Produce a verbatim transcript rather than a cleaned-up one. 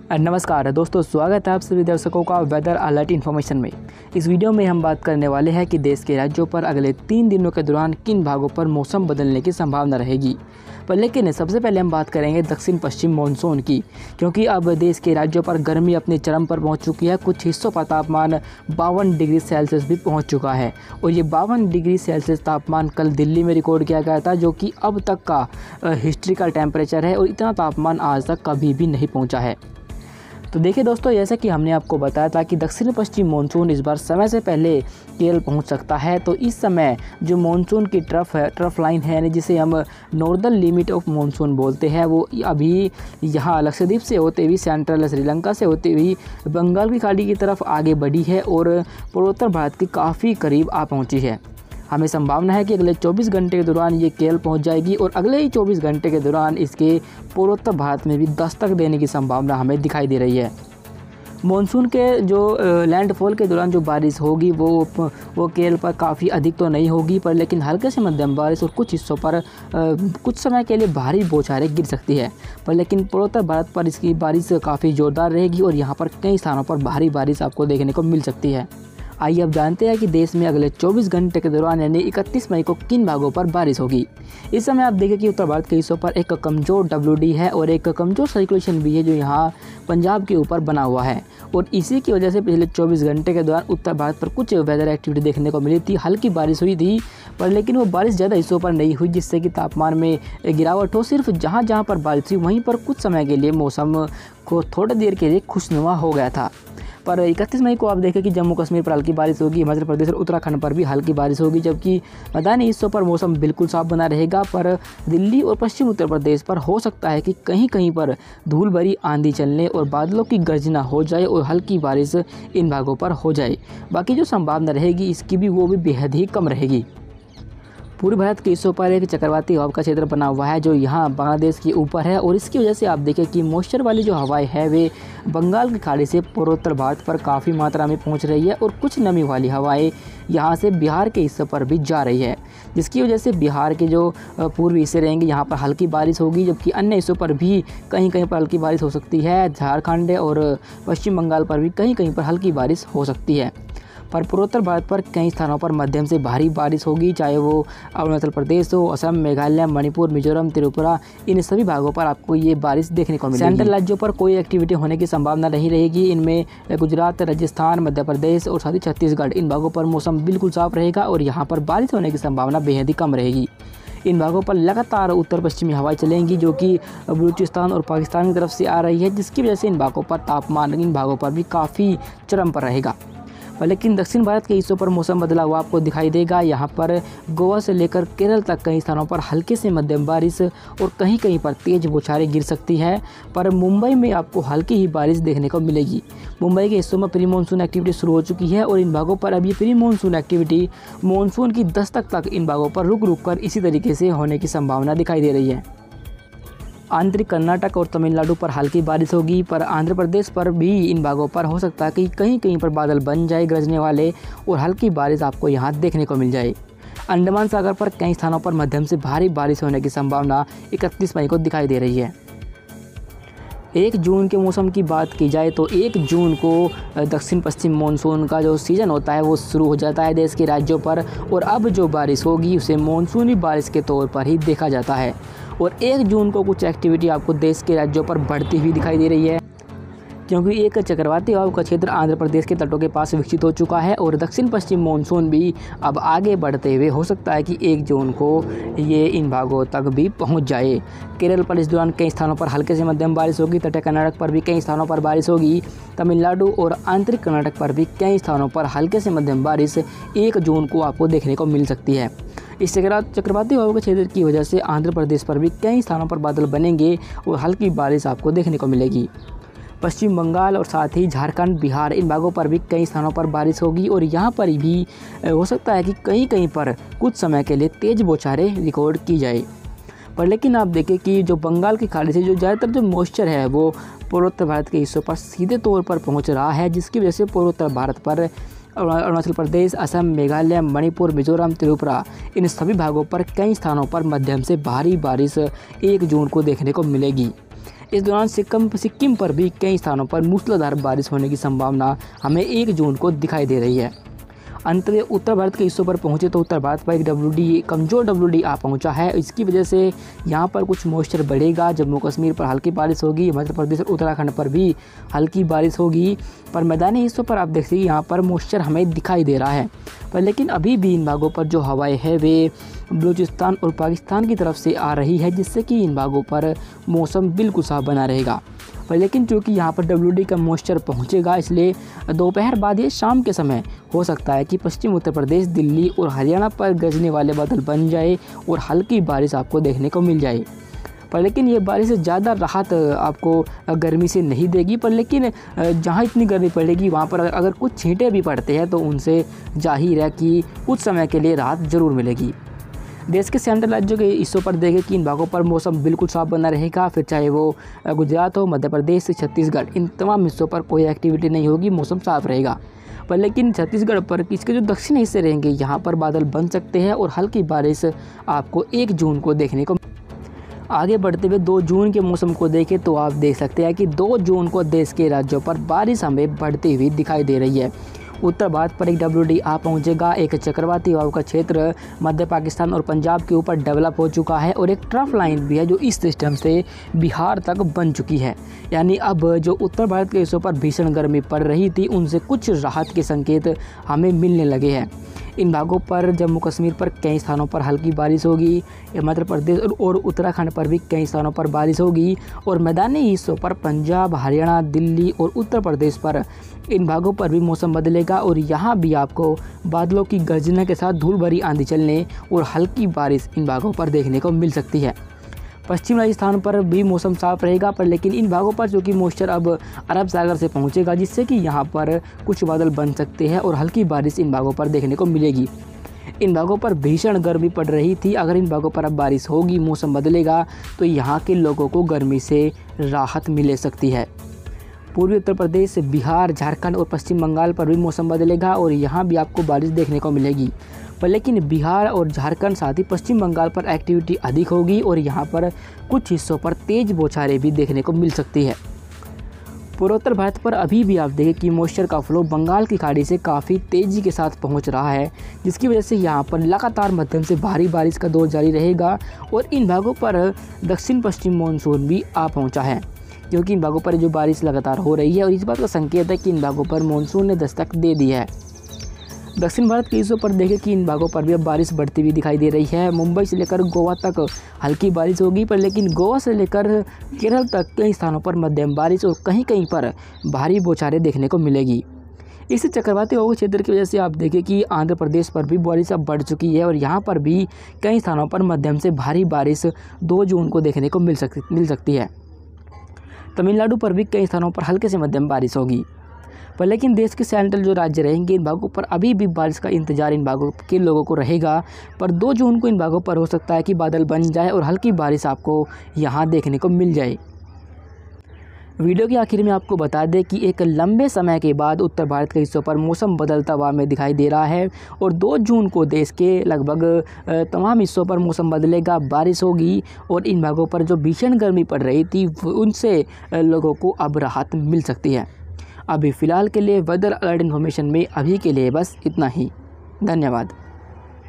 नमस्कार दोस्तों, स्वागत है आप सभी दर्शकों का वेदर अलर्ट इन्फॉर्मेशन में। इस वीडियो में हम बात करने वाले हैं कि देश के राज्यों पर अगले तीन दिनों के दौरान किन भागों पर मौसम बदलने की संभावना रहेगी। पर लेकिन सबसे पहले हम बात करेंगे दक्षिण पश्चिम मानसून की, क्योंकि अब देश के राज्यों पर गर्मी अपने चरम पर पहुंच चुकी है। कुछ हिस्सों पर तापमान बावन डिग्री सेल्सियस भी पहुंच चुका है और ये बावन डिग्री सेल्सियस तापमान कल दिल्ली में रिकॉर्ड किया गया था, जो कि अब तक का हिस्ट्रिकल टेम्परेचर है और इतना तापमान आज तक कभी भी नहीं पहुँचा है। तो देखिए दोस्तों, जैसा कि हमने आपको बताया था कि दक्षिण पश्चिम मानसून इस बार समय से पहले केरल पहुंच सकता है। तो इस समय जो मानसून की ट्रफ है ट्रफ लाइन है, यानी जिसे हम नॉर्दर्न लिमिट ऑफ मानसून बोलते हैं, वो अभी यहाँ लक्षद्वीप से होते हुए सेंट्रल श्रीलंका से होते हुए बंगाल की खाड़ी की तरफ आगे बढ़ी है और पूर्वोत्तर भारत के काफ़ी करीब आ पहुँची है। हमें संभावना है कि अगले चौबीस घंटे के दौरान ये केरल पहुंच जाएगी और अगले ही चौबीस घंटे के दौरान इसके पूर्वोत्तर भारत में भी दस्तक देने की संभावना हमें दिखाई दे रही है। मॉनसून के जो लैंडफॉल के दौरान जो बारिश होगी वो वो केरल पर काफ़ी अधिक तो नहीं होगी, पर लेकिन हल्के से मध्यम बारिश और कुछ हिस्सों पर आ, कुछ समय के लिए भारी बौछारें गिर सकती है। पर लेकिन पूर्वोत्तर भारत पर इसकी बारिश काफ़ी ज़ोरदार रहेगी और यहाँ पर कई स्थानों पर भारी बारिश आपको देखने को मिल सकती है। आइए अब जानते हैं कि देश में अगले चौबीस घंटे के दौरान यानी इकतीस मई को किन भागों पर बारिश होगी। इस समय आप देखें कि उत्तर भारत के हिस्सों पर एक कमज़ोर डब्ल्यू डी है और एक कमज़ोर सर्कुलेशन भी है जो यहाँ पंजाब के ऊपर बना हुआ है, और इसी की वजह से पिछले चौबीस घंटे के दौरान उत्तर भारत पर कुछ वेदर एक्टिविटी देखने को मिली थी। हल्की बारिश हुई थी, पर लेकिन वो बारिश ज़्यादा हिस्सों पर नहीं हुई, जिससे कि तापमान में गिरावट हो। सिर्फ जहाँ जहाँ पर बारिश हुई वहीं पर कुछ समय के लिए मौसम को थोड़ी देर के लिए खुशनुमा हो गया था। पर इकतीस मई को आप देखें कि जम्मू कश्मीर पर हल्की बारिश होगी, हिमाचल प्रदेश और उत्तराखंड पर भी हल्की बारिश होगी, जबकि मैदानी हिस्सों पर मौसम बिल्कुल साफ बना रहेगा। पर दिल्ली और पश्चिम उत्तर प्रदेश पर हो सकता है कि कहीं कहीं पर धूल भरी आंधी चलने और बादलों की गर्जना हो जाए और हल्की बारिश इन भागों पर हो जाए। बाकी जो संभावना रहेगी इसकी भी वो भी बेहद ही कम रहेगी। पूर्वी भारत के हिस्सों पर एक चक्रवाती हवा का क्षेत्र बना हुआ है जो यहाँ बांग्लादेश के ऊपर है, और इसकी वजह से आप देखें कि मॉइस्चर वाली जो हवाएं है वे बंगाल की खाड़ी से पूर्वोत्तर भारत पर काफ़ी मात्रा में पहुँच रही है और कुछ नमी वाली हवाएं यहाँ से बिहार के हिस्सों पर भी जा रही है, जिसकी वजह से बिहार के जो पूर्वी हिस्से रहेंगे यहाँ पर हल्की बारिश होगी, जबकि अन्य हिस्सों पर भी कहीं कहीं पर हल्की बारिश हो सकती है। झारखंड और पश्चिम बंगाल पर भी कहीं कहीं पर हल्की बारिश हो सकती है। पर पूर्वोत्तर भारत पर कई स्थानों पर मध्यम से भारी बारिश होगी, चाहे वो अरुणाचल प्रदेश हो, असम, मेघालय, मणिपुर, मिजोरम, त्रिपुरा, इन सभी भागों पर आपको ये बारिश देखने को मिलेगी। सेंट्रल राज्यों पर कोई एक्टिविटी होने की संभावना नहीं रहेगी। इनमें गुजरात, राजस्थान, मध्य प्रदेश और साथ ही छत्तीसगढ़, इन भागों पर मौसम बिल्कुल साफ रहेगा और यहाँ पर बारिश होने की संभावना बेहद ही कम रहेगी। इन भागों पर लगातार उत्तर पश्चिमी हवाएं चलेंगी जो कि बलूचिस्तान और पाकिस्तान की तरफ से आ रही है, जिसकी वजह से इन भागों पर तापमान इन भागों पर भी काफ़ी चरम पर रहेगा। लेकिन दक्षिण भारत के हिस्सों पर मौसम बदला हुआ आपको दिखाई देगा। यहाँ पर गोवा से लेकर केरल तक कई स्थानों पर हल्के से मध्यम बारिश और कहीं कहीं पर तेज़ बौछारें गिर सकती है, पर मुंबई में आपको हल्की ही बारिश देखने को मिलेगी। मुंबई के हिस्सों में प्री मानसून एक्टिविटी शुरू हो चुकी है और इन भागों पर अभी प्री मानसून एक्टिविटी मानसून की दस्तक तक इन भागों पर रुक रुक कर इसी तरीके से होने की संभावना दिखाई दे रही है। आंतरिक कर्नाटक और तमिलनाडु पर हल्की बारिश होगी, पर आंध्र प्रदेश पर भी इन भागों पर हो सकता है कि कहीं कहीं पर बादल बन जाए गरजने वाले और हल्की बारिश आपको यहाँ देखने को मिल जाए। अंडमान सागर पर कई स्थानों पर मध्यम से भारी बारिश होने की संभावना इकतीस मई को दिखाई दे रही है। एक जून के मौसम की बात की जाए तो एक जून को दक्षिण पश्चिम मानसून का जो सीज़न होता है वो शुरू हो जाता है देश के राज्यों पर, और अब जो बारिश होगी उसे मानसूनी बारिश के तौर पर ही देखा जाता है। और एक जून को कुछ एक्टिविटी आपको देश के राज्यों पर बढ़ती हुई दिखाई दे रही है, क्योंकि एक चक्रवाती हवा का क्षेत्र आंध्र प्रदेश के तटों के पास विकसित हो चुका है और दक्षिण पश्चिम मानसून भी अब आगे बढ़ते हुए हो सकता है कि एक जून को ये इन भागों तक भी पहुंच जाए। केरल पर इस दौरान कई स्थानों पर हल्के से मध्यम बारिश होगी, तटीय कर्नाटक पर भी कई स्थानों पर बारिश होगी, तमिलनाडु और आंतरिक कर्नाटक पर भी कई स्थानों पर हल्के से मध्यम बारिश एक जून को आपको देखने को मिल सकती है। इस चक्रवाती हवा के क्षेत्र की वजह से आंध्र प्रदेश पर भी कई स्थानों पर बादल बनेंगे और हल्की बारिश आपको देखने को मिलेगी। पश्चिम बंगाल और साथ ही झारखंड, बिहार, इन भागों पर भी कई स्थानों पर बारिश होगी और यहाँ पर भी हो सकता है कि कहीं कहीं पर कुछ समय के लिए तेज़ बौछारें रिकॉर्ड की जाए। पर लेकिन आप देखें कि जो बंगाल की खाड़ी से जो ज़्यादातर जो मॉइस्चर है वो पूर्वोत्तर भारत के हिस्सों पर सीधे तौर पर पहुँच रहा है, जिसकी वजह से पूर्वोत्तर भारत पर अरुणाचल प्रदेश, असम, मेघालय, मणिपुर, मिजोरम, त्रिपुरा, इन सभी भागों पर कई स्थानों पर मध्यम से भारी बारिश एक जून को देखने को मिलेगी। इस दौरान सिक्किम सिक्किम पर भी कई स्थानों पर मूसलाधार बारिश होने की संभावना हमें एक जून को दिखाई दे रही है। अंत में उत्तर भारत के हिस्सों पर पहुंचे तो उत्तर भारत पर एक डब्ल्यू डी कमज़ोर डब्ल्यू डी आ पहुंचा है। इसकी वजह से यहाँ पर कुछ मॉइस्चर बढ़ेगा। जम्मू कश्मीर पर हल्की बारिश होगी, मध्य प्रदेश और उत्तराखंड पर भी हल्की बारिश होगी, पर मैदानी हिस्सों पर आप देख सकते हैं यहाँ पर मॉइस्चर हमें दिखाई दे रहा है। पर लेकिन अभी भी इन भागों पर जो हवाएं है वे बलूचिस्तान और पाकिस्तान की तरफ से आ रही है, जिससे कि इन भागों पर मौसम बिल्कुल साफ बना रहेगा। पर लेकिन चूँकि यहाँ पर डब्ल्यू डी का मॉइस्चर पहुँचेगा, इसलिए दोपहर बाद ये शाम के समय हो सकता है कि पश्चिम उत्तर प्रदेश, दिल्ली और हरियाणा पर गरजने वाले बादल बन जाए और हल्की बारिश आपको देखने को मिल जाए। पर लेकिन ये बारिश ज़्यादा राहत आपको गर्मी से नहीं देगी, पर लेकिन जहाँ इतनी गर्मी पड़ेगी वहाँ पर अगर कुछ छींटे भी पड़ते हैं तो उनसे जाहिर है कि कुछ समय के लिए राहत ज़रूर मिलेगी। देश के सेंट्रल राज्यों के हिस्सों पर देखें कि इन भागों पर मौसम बिल्कुल साफ बना रहेगा। फिर चाहे वो गुजरात हो, मध्य प्रदेश, छत्तीसगढ़, इन तमाम हिस्सों पर कोई एक्टिविटी नहीं होगी, मौसम साफ रहेगा। पर लेकिन छत्तीसगढ़ पर इसके जो दक्षिण हिस्से रहेंगे यहाँ पर बादल बन सकते हैं और हल्की बारिश आपको एक जून को देखने को। आगे बढ़ते हुए दो जून के मौसम को देखें तो आप देख सकते हैं कि दो जून को देश के राज्यों पर बारिश हमें बढ़ती हुई दिखाई दे रही है। उत्तर भारत पर एक डब्ल्यू डी आ पहुंचेगा। एक चक्रवाती हवाओं का क्षेत्र मध्य पाकिस्तान और पंजाब के ऊपर डेवलप हो चुका है और एक ट्रफ लाइन भी है जो इस सिस्टम से बिहार तक बन चुकी है। यानी अब जो उत्तर भारत के हिस्सों पर भीषण गर्मी पड़ रही थी उनसे कुछ राहत के संकेत हमें मिलने लगे हैं। इन भागों पर जम्मू कश्मीर पर कई स्थानों पर हल्की बारिश होगी, मध्य प्रदेश और उत्तराखंड पर भी कई स्थानों पर बारिश होगी और मैदानी हिस्सों पर पंजाब, हरियाणा, दिल्ली और उत्तर प्रदेश पर इन भागों पर भी मौसम बदलेगा और यहाँ भी आपको बादलों की गर्जना के साथ धूल भरी आंधी चलने और हल्की बारिश इन भागों पर देखने को मिल सकती है। पश्चिम राजस्थान पर भी मौसम साफ रहेगा, पर लेकिन इन भागों पर जो कि मॉइस्चर अब अरब सागर से पहुंचेगा, जिससे कि यहाँ पर कुछ बादल बन सकते हैं और हल्की बारिश इन भागों पर देखने को मिलेगी। इन भागों पर भीषण गर्मी पड़ रही थी, अगर इन भागों पर अब बारिश होगी, मौसम बदलेगा तो यहाँ के लोगों को गर्मी से राहत मिल सकती है। पूर्वी उत्तर प्रदेश, बिहार, झारखंड और पश्चिम बंगाल पर भी मौसम बदलेगा और यहाँ भी आपको बारिश देखने को मिलेगी। पर लेकिन बिहार और झारखंड साथ ही पश्चिम बंगाल पर एक्टिविटी अधिक होगी और यहाँ पर कुछ हिस्सों पर तेज़ बौछारें भी देखने को मिल सकती है। पूर्वोत्तर भारत पर अभी भी आप देखें कि मॉइस्चर का फ्लो बंगाल की खाड़ी से काफ़ी तेज़ी के साथ पहुँच रहा है, जिसकी वजह से यहाँ पर लगातार मध्यम से भारी बारिश का दौर जारी रहेगा और इन भागों पर दक्षिण पश्चिम मानसून भी आ पहुँचा है, क्योंकि इन भागों पर जो बारिश लगातार हो रही है और इस बात का संकेत है कि इन भागों पर मानसून ने दस्तक दे दी है। दक्षिण भारत के हिस्सों पर देखें कि इन भागों पर भी अब बारिश बढ़ती हुई दिखाई दे रही है। मुंबई से लेकर गोवा तक हल्की बारिश होगी, पर लेकिन गोवा से लेकर केरल तक कई स्थानों पर मध्यम बारिश और कहीं कहीं पर भारी बौछारें देखने को मिलेगी। इस चक्रवाती हवा क्षेत्र की वजह से आप देखें कि आंध्र प्रदेश पर भी बारिश अब बढ़ चुकी है और यहाँ पर भी कई स्थानों पर मध्यम से भारी बारिश दो जून को देखने को मिल सकती मिल सकती है। तमिलनाडु पर भी कई स्थानों पर हल्के से मध्यम बारिश होगी। पर लेकिन देश के सेंट्रल जो राज्य रहेंगे इन भागों पर अभी भी बारिश का इंतजार इन भागों के लोगों को रहेगा, पर दो जून को इन भागों पर हो सकता है कि बादल बन जाए और हल्की बारिश आपको यहाँ देखने को मिल जाए। वीडियो के आखिर में आपको बता दें कि एक लंबे समय के बाद उत्तर भारत के हिस्सों पर मौसम बदलता हुआ हमें दिखाई दे रहा है और दो जून को देश के लगभग तमाम हिस्सों पर मौसम बदलेगा, बारिश होगी और इन भागों पर जो भीषण गर्मी पड़ रही थी उनसे लोगों को अब राहत मिल सकती है। अभी फ़िलहाल के लिए वेदर अलर्ट इन्फॉर्मेशन में अभी के लिए बस इतना ही। धन्यवाद।